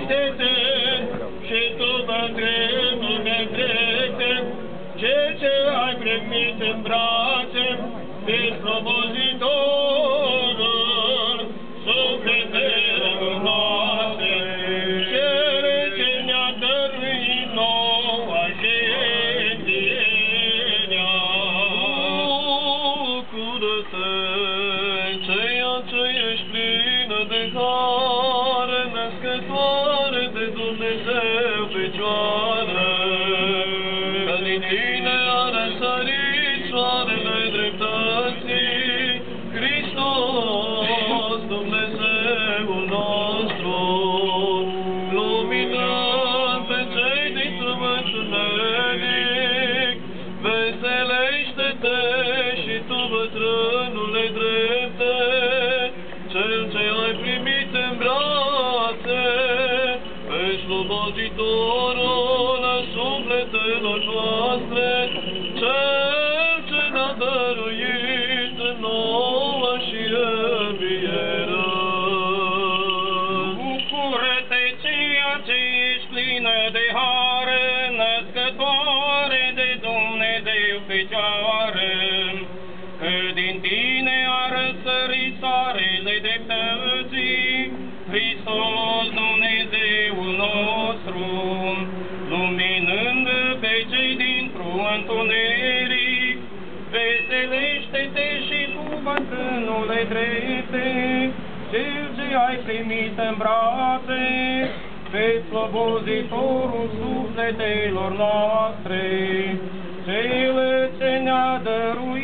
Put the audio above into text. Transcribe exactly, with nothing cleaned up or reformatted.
Veselește-te și tu, bătrânul nedrepte, cel ce ai primit în brațe, pe slobozitorul sufletelor noastre, cel ce ne-a dăruit noua și învierea. Bucură-te, ceea ce ești plină de har, născătoare de Dumnezeu Fecioară, că din tine a răsărit soarele dreptății, Hristos, Dumnezeul nostru, luminând pe cei din strământ întuneric. Veselește-te și tu, bătrânule drepte, cel ce ai primit în brațe, pe slobozitorul sufletelor noastre, cel ce ne-a dăruit nouă și învierea. Bucură-te, ceea ce ești plină de har, născătoare de Dumnezeu Fecioară, că din tine a răsărit soarele dreptății, Hristos, Dumnezeul nostru, luminând pe cei dintr-un întuneric. Veselește-te și tu, bătrânule drepte, cel ce ai primit în brațe, pe slobozitorul sufletelor noastre, cel ce ne-a dăruit